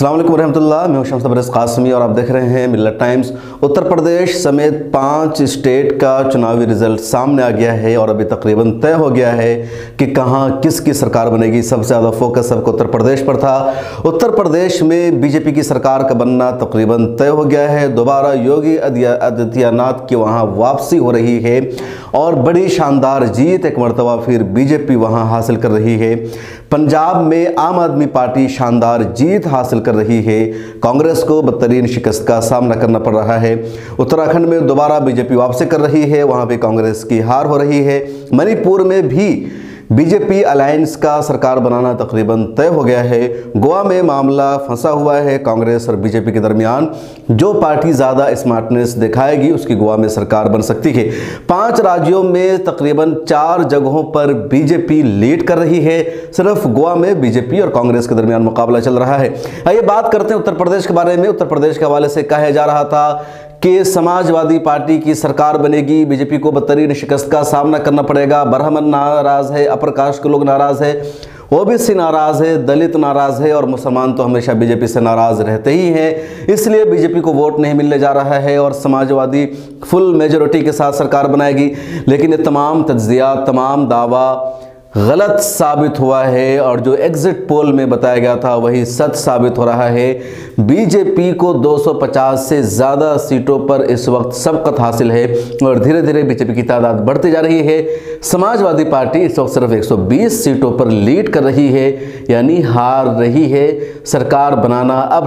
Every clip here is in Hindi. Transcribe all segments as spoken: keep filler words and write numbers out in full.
अस्सलाम वालेकुम रहमतुल्लाह। मैं हूं शम्स तबरेज़ कासमी और आप देख रहे हैं मिल्लत टाइम्स। उत्तर प्रदेश समेत पांच स्टेट का चुनावी रिजल्ट सामने आ गया है और अभी तकरीबन तय हो गया है कि कहां किसकी सरकार बनेगी। सबसे ज़्यादा फोकस सबको उत्तर प्रदेश पर था। उत्तर प्रदेश में बीजेपी की सरकार का बनना तकरीबन तय हो गया है। दोबारा योगी आदित्यनाथ की वहां वापसी हो रही है और बड़ी शानदार जीत एक मरतबा फिर बीजेपी वहां हासिल कर रही है। पंजाब में आम आदमी पार्टी शानदार जीत हासिल कर रही है। कांग्रेस को बदतरीन शिकस्त का सामना करना पड़ रहा है। उत्तराखंड में दोबारा बीजेपी वापसी कर रही है, वहां भी कांग्रेस की हार हो रही है। मणिपुर में भी बीजेपी अलायंस का सरकार बनाना तकरीबन तय हो गया है। गोवा में मामला फंसा हुआ है कांग्रेस और बीजेपी के दरमियान। जो पार्टी ज़्यादा स्मार्टनेस दिखाएगी उसकी गोवा में सरकार बन सकती है। पांच राज्यों में तकरीबन चार जगहों पर बीजेपी लीड कर रही है। सिर्फ गोवा में बीजेपी और कांग्रेस के दरमियान मुकाबला चल रहा है। आइए बात करते हैं उत्तर प्रदेश के बारे में। उत्तर प्रदेश के हवाले से कहा जा रहा था कि समाजवादी पार्टी की सरकार बनेगी, बीजेपी को बदतरीन शिकस्त का सामना करना पड़ेगा। ब्राह्मण नाराज है, अपर कास्ट के लोग नाराज है, ओबीसी नाराज है, दलित नाराज है और मुसलमान तो हमेशा बीजेपी से नाराज रहते ही हैं। इसलिए बीजेपी को वोट नहीं मिलने जा रहा है और समाजवादी फुल मेजोरिटी के साथ सरकार बनाएगी। लेकिन ये तमाम तज्जिया, तमाम दावा गलत साबित हुआ है और जो एग्जिट पोल में बताया गया था वही सच साबित हो रहा है। बीजेपी को दो सौ पचास से ज़्यादा सीटों पर इस वक्त सबकत हासिल है और धीरे धीरे बीजेपी की तादाद बढ़ती जा रही है। समाजवादी पार्टी इस वक्त सिर्फ एक सौ बीस सीटों पर लीड कर रही है, यानी हार रही है। सरकार बनाना अब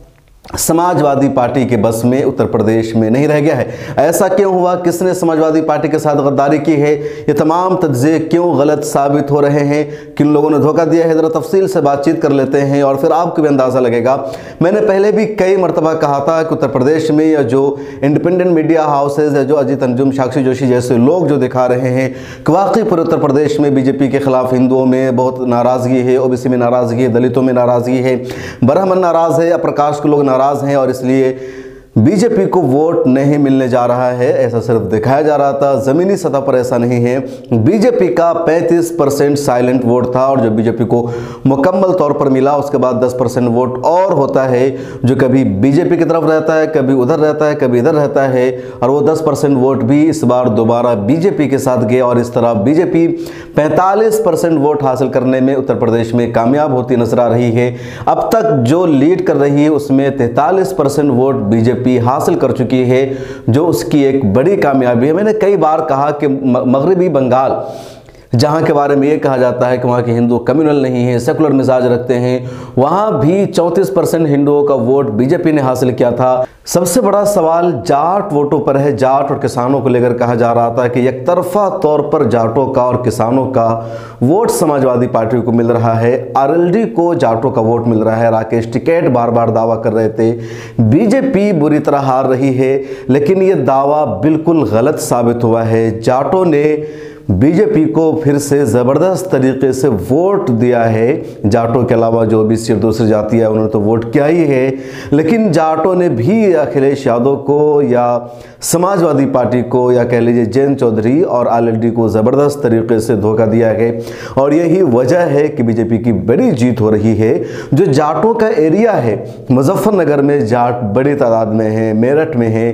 समाजवादी पार्टी के बस में उत्तर प्रदेश में नहीं रह गया है। ऐसा क्यों हुआ? किसने समाजवादी पार्टी के साथ गद्दारी की है? ये तमाम तज्ज़िये क्यों गलत साबित हो रहे हैं? किन लोगों ने धोखा दिया है? ज़रा तफसील से बातचीत कर लेते हैं और फिर आपको भी अंदाज़ा लगेगा। मैंने पहले भी कई मरतबा कहा था कि उत्तर प्रदेश में या जो इंडिपेंडेंट मीडिया हाउसेज या जो अजीत अंजुम, साक्षी जोशी जैसे लोग जो दिखा रहे हैं कि वाकई पूरे उत्तर प्रदेश में बीजेपी के खिलाफ हिंदुओं में बहुत नाराज़गी है, ओबीसी में नाराज़गी है, दलितों में नाराज़गी है, ब्राह्मण नाराज़ है, अपर कास्ट के लोग नाराज़ हैं और इसलिए बीजेपी को वोट नहीं मिलने जा रहा है, ऐसा सिर्फ दिखाया जा रहा था। ज़मीनी सतह पर ऐसा नहीं है। बीजेपी का पैंतीस परसेंट साइलेंट वोट था और जो बीजेपी को मुकम्मल तौर पर मिला उसके बाद दस परसेंट वोट और होता है जो कभी बीजेपी की तरफ रहता है, कभी उधर रहता है, कभी इधर रहता है और वो दस परसेंट वोट भी इस बार दोबारा बीजेपी के साथ गए और इस तरह बीजेपी पैंतालीस परसेंट वोट हासिल करने में उत्तर प्रदेश में कामयाब होती नजर आ रही है। अब तक जो लीड कर रही है उसमें तैंतालीस परसेंट वोट बीजेपी हासिल कर चुकी है, जो उसकी एक बड़ी कामयाबी है। मैंने कई बार कहा कि मगरबी बंगाल जहाँ के बारे में ये कहा जाता है कि वहाँ के हिंदू कम्युनल नहीं है, सेकुलर मिजाज रखते हैं, वहाँ भी चौंतीस परसेंट हिंदुओं का वोट बीजेपी ने हासिल किया था। सबसे बड़ा सवाल जाट वोटों पर है। जाट और किसानों को लेकर कहा जा रहा था कि एकतरफा तौर पर जाटों का और किसानों का वोट समाजवादी पार्टी को मिल रहा है, आरएलडी को जाटों का वोट मिल रहा है। राकेश टिकैत बार बार दावा कर रहे थे। बीजेपी बुरी तरह हार रही है, लेकिन ये दावा बिल्कुल गलत साबित हुआ है। जाटों ने बीजेपी को फिर से ज़बरदस्त तरीके से वोट दिया है। जाटों के अलावा जो भी सिर्फ दूसरी जाति है उन्होंने तो वोट किया ही है, लेकिन जाटों ने भी अखिलेश यादव को या समाजवादी पार्टी को या कह लीजिए जयंत चौधरी और आरएलडी को ज़बरदस्त तरीके से धोखा दिया है और यही वजह है कि बीजेपी की बड़ी जीत हो रही है। जो जाटों का एरिया है, मुजफ्फरनगर में जाट बड़ी तादाद में है, मेरठ में है,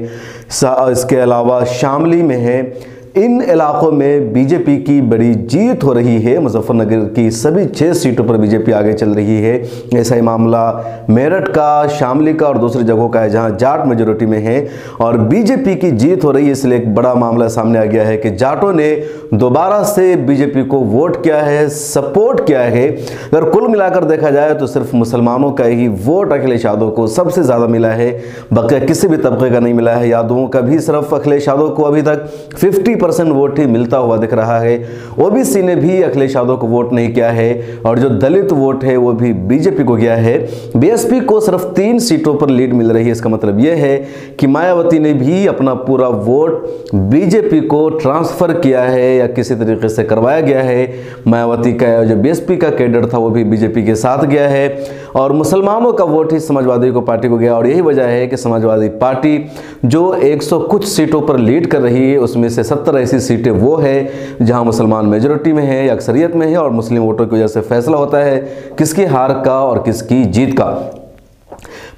इसके अलावा शामली में है। इन इलाकों में बीजेपी की बड़ी जीत हो रही है। मुजफ्फरनगर की सभी छः सीटों पर बीजेपी आगे चल रही है। ऐसा ही मामला मेरठ का, शामली का और दूसरी जगहों का है जहां जाट मेजोरिटी में है और बीजेपी की जीत हो रही है। इसलिए एक बड़ा मामला सामने आ गया है कि जाटों ने दोबारा से बीजेपी को वोट किया है, सपोर्ट किया है। अगर कुल मिलाकर देखा जाए तो सिर्फ मुसलमानों का ही वोट अखिलेश यादव को सबसे ज़्यादा मिला है, बाकी किसी भी तबके का नहीं मिला है। यादवों का भी सिर्फ अखिलेश यादव को अभी तक फिफ्टी परसेंट वोट ही मिलता हुआ दिख रहा है। ओबीसी ने भी अखिलेश यादव को वोट नहीं किया है और जो दलित वोट है वो भी बीजेपी को गया है। बीएसपी को सिर्फ तीन सीटों पर लीड मिल रही है। इसका मतलब यह है कि मायावती ने भी अपना पूरा वोट बीजेपी को ट्रांसफर किया है या किसी तरीके से करवाया गया है। मायावती का जो बीएसपी का कैडर था वो भी बीजेपी के साथ गया है और मुसलमानों का वोट ही समाजवादी को पार्टी को गया और यही वजह है कि समाजवादी पार्टी जो एक सौ कुछ सीटों पर लीड कर रही है उसमें से सत्तर ऐसी सीटें वो है जहां मुसलमान मेजॉरिटी में है या अक्सरियत में है और मुस्लिम वोटों की वजह से फैसला होता है किसकी हार का और किसकी जीत का।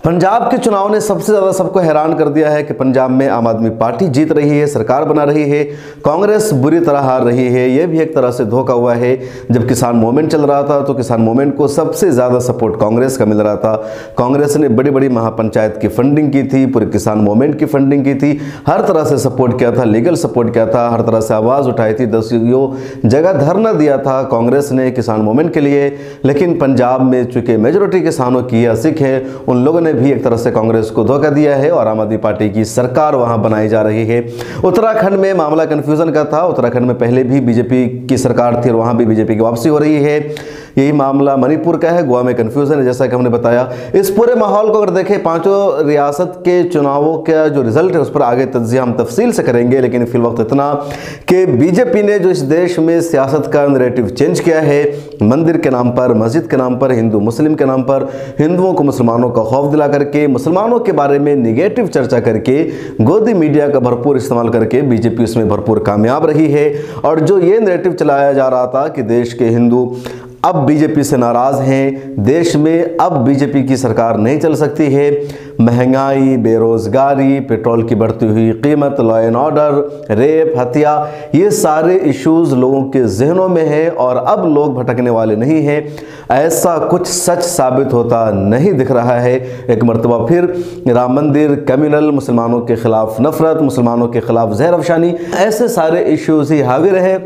पंजाब के चुनाव ने सबसे ज़्यादा सबको हैरान कर दिया है कि पंजाब में आम आदमी पार्टी जीत रही है, सरकार बना रही है, कांग्रेस बुरी तरह हार रही है। यह भी एक तरह से धोखा हुआ है। जब किसान मूवमेंट चल रहा था तो किसान मूवमेंट को सबसे ज़्यादा सपोर्ट कांग्रेस का मिल रहा था। कांग्रेस ने बड़ी बड़ी महापंचायत की फंडिंग की थी, पूरे किसान मूवमेंट की फंडिंग की थी, हर तरह से सपोर्ट किया था, लीगल सपोर्ट किया था, हर तरह से आवाज़ उठाई थी, दसियों जगह धरना दिया था कांग्रेस ने किसान मूवमेंट के लिए। लेकिन पंजाब में चूँकि मेजोरिटी किसानों की या सिख है, उन लोगों ने भी एक तरह से कांग्रेस को धोखा दिया है और आम आदमी पार्टी की सरकार वहां बनाई जा रही है। उत्तराखंड में मामला कंफ्यूजन का था। उत्तराखंड में पहले भी बीजेपी की सरकार थी और वहां भी बीजेपी की वापसी हो रही है। यही मामला मणिपुर का है, गोवा में कंफ्यूजन है, जैसा कि हमने बताया। इस पूरे माहौल को अगर देखें, पांचों रियासत के चुनावों का जो रिजल्ट है उस पर आगे तज्जिया हम तफसील से करेंगे। लेकिन फिल वक्त इतना कि बीजेपी ने जो इस देश में सियासत का नैरेटिव चेंज किया है, मंदिर के नाम पर, मस्जिद के नाम पर, हिंदू मुस्लिम के नाम पर, हिंदुओं को मुसलमानों का खौफ दिला करके, मुसलमानों के बारे में निगेटिव चर्चा करके, गोदी मीडिया का भरपूर इस्तेमाल करके बीजेपी उसमें भरपूर कामयाब रही है। और जो ये नैरेटिव चलाया जा रहा था कि देश के हिंदू अब बीजेपी से नाराज़ हैं, देश में अब बीजेपी की सरकार नहीं चल सकती है, महंगाई, बेरोज़गारी, पेट्रोल की बढ़ती हुई कीमत, लॉ एंड ऑर्डर, रेप, हत्या, ये सारे इश्यूज़ लोगों के जहनों में हैं और अब लोग भटकने वाले नहीं हैं, ऐसा कुछ सच साबित होता नहीं दिख रहा है। एक मरतबा फिर राम मंदिर, कम्युनल, मुसलमानों के खिलाफ नफरत, मुसलमानों के खिलाफ जहर अफशानी, ऐसे सारे इश्यूज़ ही हावी रहे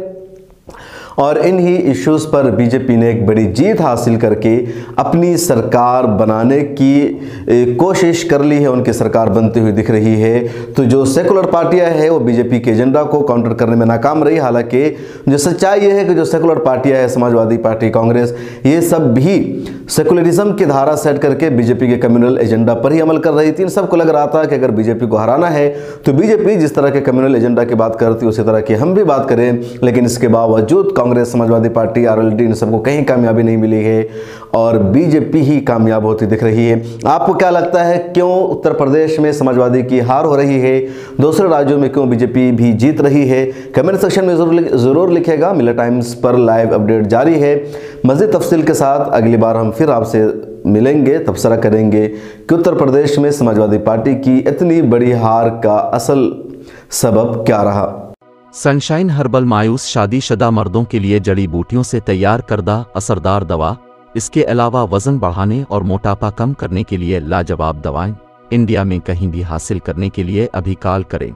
और इन्हीं इश्यूज़ पर बीजेपी ने एक बड़ी जीत हासिल करके अपनी सरकार बनाने की कोशिश कर ली है। उनकी सरकार बनती हुई दिख रही है। तो जो सेकुलर पार्टियां हैं वो बीजेपी के एजेंडा को काउंटर करने में नाकाम रही। हालांकि जो सच्चाई ये है कि जो सेकुलर पार्टियां हैं, समाजवादी पार्टी, कांग्रेस, ये सब भी सेकुलरिज्म की धारा सेट करके बीजेपी के कम्युनल एजेंडा पर ही अमल कर रही थी। इन सबको लग रहा था कि अगर बीजेपी को हराना है तो बीजेपी जिस तरह के कम्युनल एजेंडा की बात करती है उसी तरह की हम भी बात करें। लेकिन इसके बावजूद कांग्रेस, समाजवादी पार्टी, आरएलडी, इन सबको कहीं कामयाबी नहीं मिली है और बीजेपी ही कामयाब होती दिख रही है। आपको क्या लगता है, क्यों उत्तर प्रदेश में समाजवादी की हार हो रही है, दूसरे राज्यों में क्यों बीजेपी भी जीत रही है? कमेंट सेक्शन में जरूर जरूर लिखेगा। मिलर टाइम्स पर लाइव अपडेट जारी है। मज़ीद तफसील के साथ अगली बार हम फिर आपसे मिलेंगे, तबसरा करेंगे कि उत्तर प्रदेश में समाजवादी पार्टी की इतनी बड़ी हार का असल सबब क्या रहा। सनशाइन हर्बल मायूस शादीशुदा मर्दों के लिए जड़ी बूटियों से तैयार करदा असरदार दवा। इसके अलावा वजन बढ़ाने और मोटापा कम करने के लिए लाजवाब दवाएं इंडिया में कहीं भी हासिल करने के लिए अभी कॉल करें।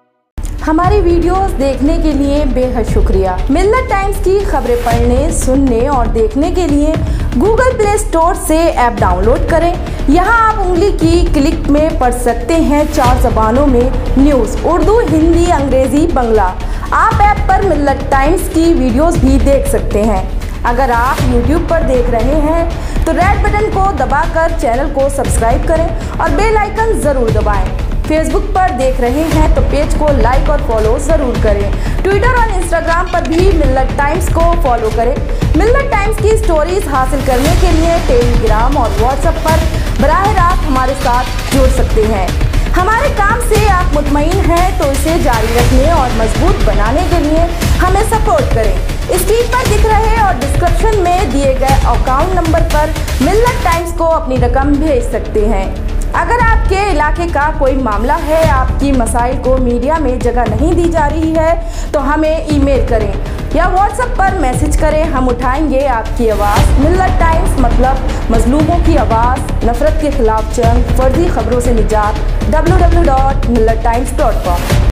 हमारी वीडियोस देखने के लिए बेहद शुक्रिया। मिल्लत टाइम्स की खबरें पढ़ने, सुनने और देखने के लिए गूगल प्ले स्टोर से ऐप डाउनलोड करें। यहाँ आप उंगली की क्लिक में पढ़ सकते हैं चार जबानों में न्यूज़, उर्दू, हिंदी, अंग्रेजी, बंगला। आप ऐप पर मिल्लत टाइम्स की वीडियोस भी देख सकते हैं। अगर आप यूट्यूब पर देख रहे हैं तो रेड बटन को दबाकर चैनल को सब्सक्राइब करें और बेल आइकन ज़रूर दबाएं। फेसबुक पर देख रहे हैं तो पेज को लाइक और फॉलो ज़रूर करें। ट्विटर और इंस्टाग्राम पर भी मिल्लत टाइम्स को फॉलो करें। मिल्लत टाइम्स की स्टोरीज हासिल करने के लिए टेलीग्राम और व्हाट्सएप पर बराह रास्त हमारे साथ जुड़ सकते हैं। हमारे काम से आप मुतमईन हैं तो इसे जारी रखने और मजबूत बनाने के लिए हमें सपोर्ट करें। स्क्रीन पर दिख रहे और डिस्क्रिप्शन में दिए गए अकाउंट नंबर पर मिल्लत टाइम्स को अपनी रकम भेज सकते हैं। अगर आपके इलाके का कोई मामला है, आपकी मसाइल को मीडिया में जगह नहीं दी जा रही है तो हमें ईमेल करें या व्हाट्सएप पर मैसेज करें। हम उठाएंगे आपकी आवाज़। मिल्लत टाइम्स मतलब मजलूमों की आवाज़, नफरत के खिलाफ जंग, फर्जी खबरों से निजात। W W W dot Millat Times dot com